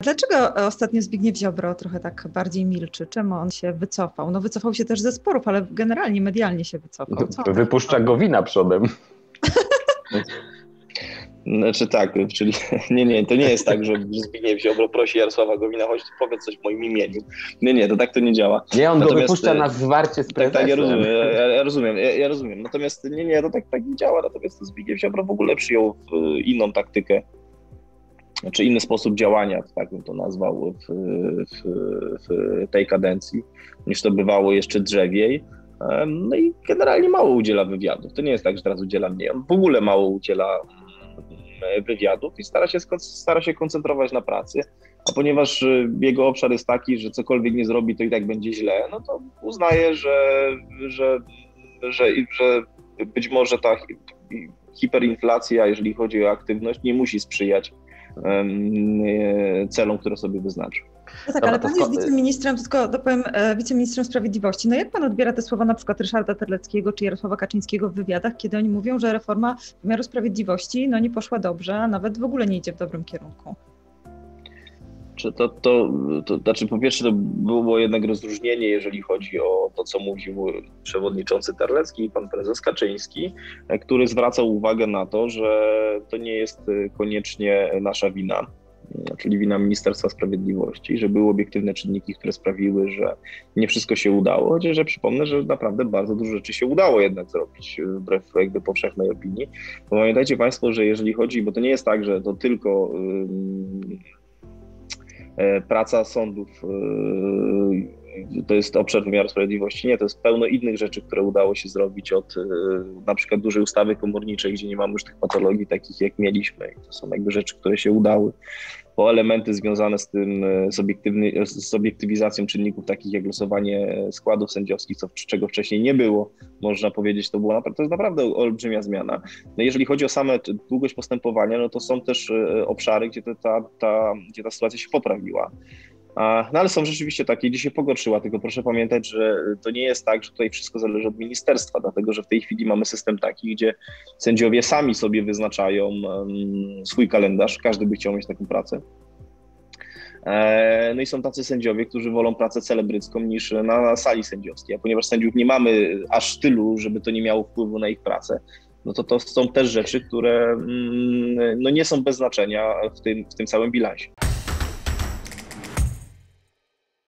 Dlaczego ostatnio Zbigniew Ziobro trochę tak bardziej milczy? Czemu on się wycofał? No wycofał się też ze sporów, ale generalnie medialnie się wycofał. Co? Wypuszcza Gowina przodem. Znaczy tak, czyli nie, to nie jest tak, że Zbigniew Ziobro prosi Jarosława Gowina, chodź powiedz coś w moim imieniu. Nie, to tak to nie działa. Nie, on go wypuszcza na zwarcie z prezesem. Tak, ja rozumiem. Natomiast nie, to tak nie działa. Natomiast Zbigniew Ziobro w ogóle przyjął inną taktykę, czy inny sposób działania, tak bym to nazwał, w tej kadencji, niż to bywało jeszcze drzewiej. No i generalnie mało udziela wywiadów. To nie jest tak, że teraz udziela mniej. On w ogóle mało udziela wywiadów i stara się koncentrować na pracy, a ponieważ jego obszar jest taki, że cokolwiek nie zrobi, to i tak będzie źle, no to uznaje, że być może ta hiperinflacja, jeżeli chodzi o aktywność, nie musi sprzyjać celom, które sobie wyznaczył. No tak, ale pan jest wiceministrem, tylko dopowiem, wiceministrem sprawiedliwości. No jak pan odbiera te słowa na przykład Ryszarda Terleckiego czy Jarosława Kaczyńskiego w wywiadach, kiedy oni mówią, że reforma wymiaru sprawiedliwości nie poszła dobrze, a nawet w ogóle nie idzie w dobrym kierunku? To znaczy, po pierwsze, to było jednak rozróżnienie, jeżeli chodzi o to, co mówił przewodniczący Terlecki i pan prezes Kaczyński, który zwracał uwagę na to, że to nie jest koniecznie nasza wina, czyli wina Ministerstwa Sprawiedliwości, że były obiektywne czynniki, które sprawiły, że nie wszystko się udało, chociaż przypomnę, że naprawdę bardzo dużo rzeczy się udało jednak zrobić, wbrew jakby powszechnej opinii. Bo pamiętajcie Państwo, że jeżeli chodzi, bo to nie jest tak, że to tylko praca sądów to jest obszar wymiaru sprawiedliwości. Nie, to jest pełno innych rzeczy, które udało się zrobić od na przykład dużej ustawy komorniczej, gdzie nie mamy już tych patologii takich, jak mieliśmy. I to są jakby rzeczy, które się udały. Po elementy związane z tym, z obiektywizacją czynników takich jak losowanie składów sędziowskich, czego wcześniej nie było, można powiedzieć, to jest naprawdę olbrzymia zmiana. No jeżeli chodzi o samą długość postępowania, no to są też obszary, gdzie ta sytuacja się poprawiła. No ale są rzeczywiście takie, gdzie się pogorszyła, tylko proszę pamiętać, że to nie jest tak, że tutaj wszystko zależy od ministerstwa, dlatego że w tej chwili mamy system taki, gdzie sędziowie sami sobie wyznaczają swój kalendarz, każdy by chciał mieć taką pracę. No i są tacy sędziowie, którzy wolą pracę celebrycką niż na sali sędziowskiej, a ponieważ sędziów nie mamy aż tylu, żeby to nie miało wpływu na ich pracę, no to są też rzeczy, które no nie są bez znaczenia w tym całym bilansie.